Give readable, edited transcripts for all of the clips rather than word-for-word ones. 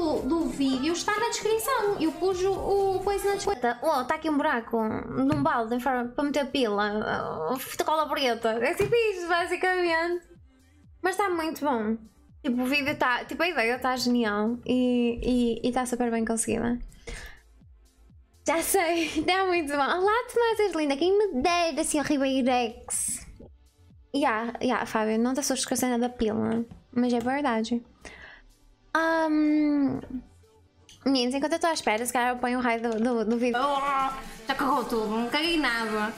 do vídeo está na descrição. Eu pus o coisa na descrição. Oh, está aqui um buraco num balde para meter pila. Fita cola preta. É tipo isto, basicamente. Mas está muito bom. Tipo, o vídeo está. Tipo, a ideia está genial. E está super bem conseguida. Já sei, está muito bom. Olá, Tomás, és linda. Quem me dera assim ao Ribeirex. Fábio, não te assustes com a cena da pila. Mas é verdade. Meninos, enquanto eu estou à espera, se calhar eu ponho o raio do vídeo. Oh, já cagou tudo, não caguei nada.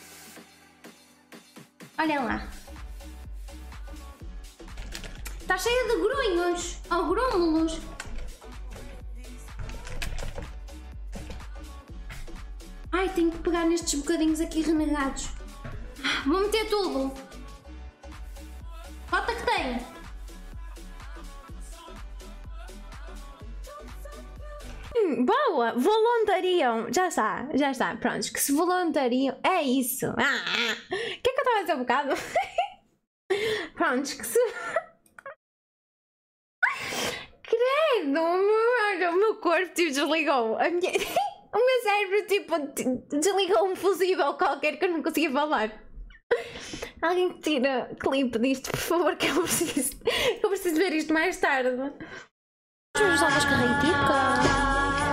Olha lá. Está cheia de grunhos ou grúmulos. Ai, tenho que pegar nestes bocadinhos aqui renegados. Vou meter tudo. Quanto que tem? Boa! Voluntariam! Já está. Prontos, que se voluntariam. É isso! O que é que eu estava a dizer um bocado? Prontos, que se. Credo! O meu corpo tipo, desligou. O meu cérebro tipo desligou um fusível qualquer que eu não conseguia falar. Alguém tira clipe disto, por favor, que eu preciso ver isto mais tarde. Vamos usar das carreiticas.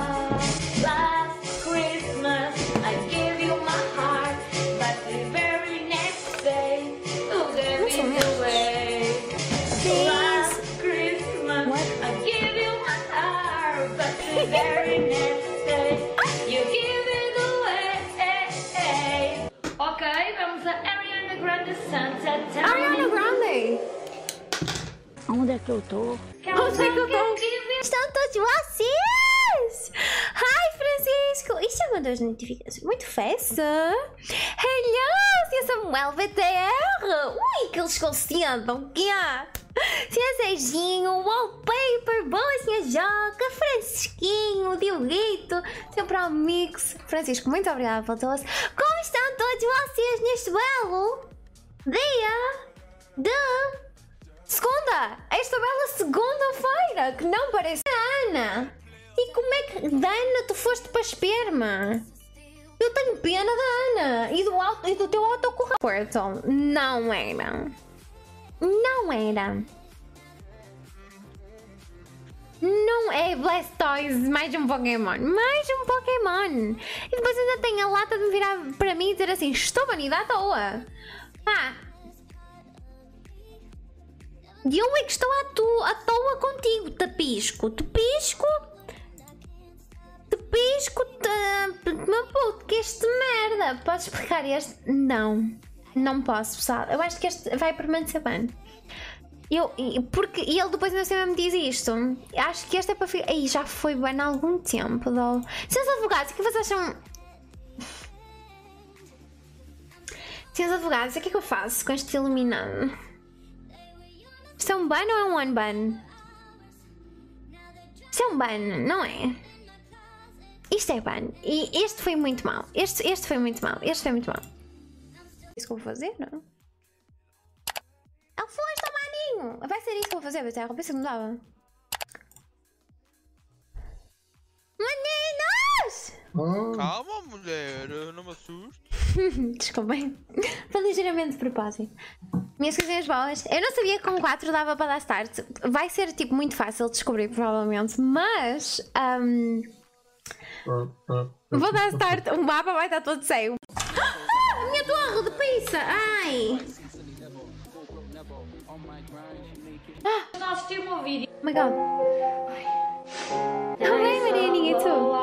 Ok, vamos a Ariana Grande Sunset. Ariana Grande! Onde é que eu tô? Onde é que eu tô? Estão todos vocês! Hi, Francisco! Isto é uma das notificações. Muito festa! Hello, Sr. Samuel VTR! Ui, que eles conscientam! O que é? Sr. Serginho, Wallpaper, boa Sr. Joca, Francisquinho, Dioguito, Sr. Promix. Francisco, muito obrigada pela tua. Como estão todos vocês neste belo dia de segunda? Esta bela segunda-feira, que não parece a Ana. E como é que, Dana, tu foste para esperma? Eu tenho pena da Ana e do teu autocorretor. Não era. Não era. Não é Blastoise, mais um Pokémon. Mais um Pokémon. E depois ainda tem a lata de me virar para mim e dizer assim: estou banida à toa. E eu é que estou à toa contigo, Tapisco. Meu puto, que este merda. Podes explicar este? Não posso, pessoal. Eu acho que este vai permanecer bem. Porque ele depois ainda sempre me diz isto. Acho que este é para ficar. Aí já foi bem há algum tempo. Senhores advogados, o que vocês acham? Senhores advogados, o que é que eu faço com este iluminado? Isto é um ban ou é um unban? Isto é um ban, não é? Isto é ban. E este foi muito mau. Este foi muito mau. Este foi muito mau. É isso que eu vou fazer, não? Ele foi esta maninho! Vai ser isso que eu vou fazer, BTR. Eu pensei que não dava. Meninos! Calma, mulher. Não me assusto. Desculpem. Foi ligeiramente de propósito. Minhas coisinhas boas. Eu não sabia que com 4 dava para dar start. Vai ser tipo muito fácil de descobrir, provavelmente. Mas. Vou dar start. O mapa vai estar todo cego. A minha torre de pizza! Ai! Eu não assisti o meu vídeo. Oh my god! Oi, Marianinha, e tu?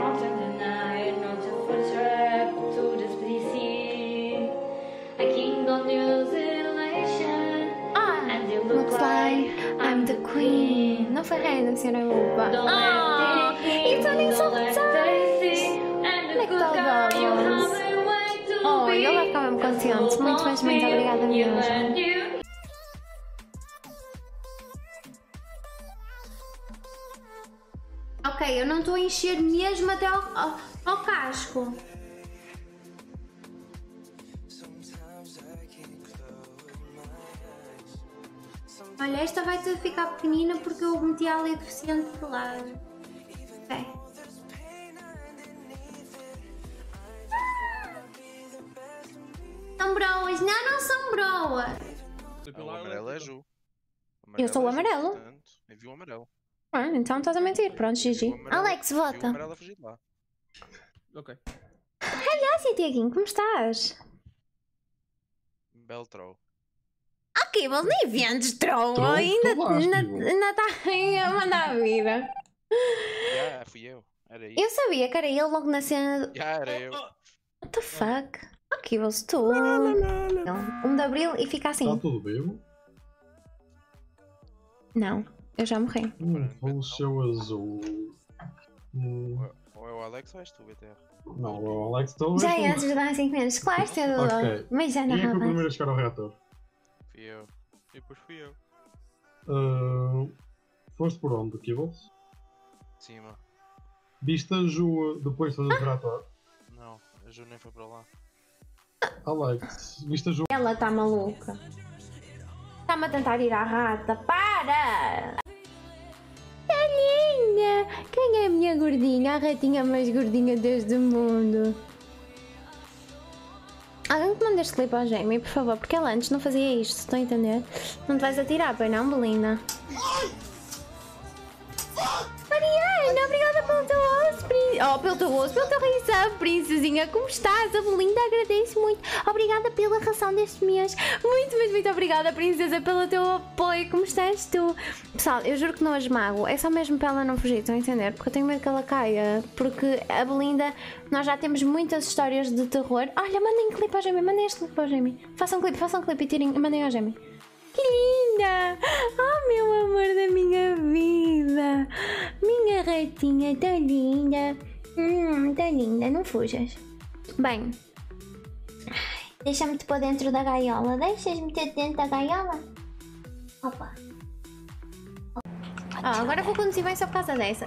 Looks like I'm the queen. Não foi rainha da senhora Upa. E tu nem soltaste! Onde é que está o Douglas? Oh, ele vai ficar mesmo contente. Muito obrigada mesmo. Ok, eu não estou a encher mesmo até ao casco. Olha, esta vai ter de ficar pequenina porque eu meti ali deficiente de lado. Ok. São broas. Não, não são broas. O amarelo é Ju. Eu sou o amarelo. Portanto, eu vi o amarelo. Ah, então estás a mentir. Pronto, GG. Alex, Vi o vota. amarelo a fugir de lá. Ok. Olha, Tiaguinho, como estás? Beltrou. Ok, mas nem vendes troll. Troll? Ainda Tu vais, Tiago. está a mandar a vida. Já, fui eu. Era isso. Eu sabia que era ele logo na cena. Já era eu. What the fuck? Ok, vou tu. 1 de Abril e fica assim. Está tudo bem? Não, eu já morri. Roxo azul. Ou é o Alex ou és tu, BTR? Não, o Alex talvez. Já é antes de dar 5 minutos. Claro, isto é Ok. mas já não Quem é que foi o rapaz. primeiro a chegar ao reator? Fui eu. E depois fui eu. Foste por onde, Kibbles? Cima. Viste a Ju depois de fazer o reator? Não, a Ju nem foi para lá. Alex, viste a Ju? Ela está maluca. Está-me a tentar ir à rata. Para! Tá linda! Quem é a minha gordinha? A ratinha mais gordinha desde o mundo. Alguém que manda este clipe ao Jamie, por favor, porque ela antes não fazia isto, estão a entender? Não te vais atirar, pois não, Belinda? Mariana, obrigada pelo teu osso, pelo teu osso, pelo teu resub, princesinha. Como estás? A Belinda agradece muito. Obrigada pela ração deste mês. Muito, mas muito obrigada, princesa, pelo teu apoio. Como estás tu? Pessoal, eu juro que não a esmago. É só mesmo para ela não fugir, estão a entender? Porque eu tenho medo que ela caia. Porque a Belinda, nós já temos muitas histórias de terror. Olha, mandem clipe ao Jamie, mandem este clipe ao Jamie. Façam clipe e tirem, mandem ao Jamie. Que linda! Oh, meu amor da minha vida! Minha ratinha tão linda! Tão linda, não fujas. Bem, deixa-me-te pôr dentro da gaiola. Deixas-me ter dentro da gaiola? Opa! Agora vou conduzir bem só por causa dessa.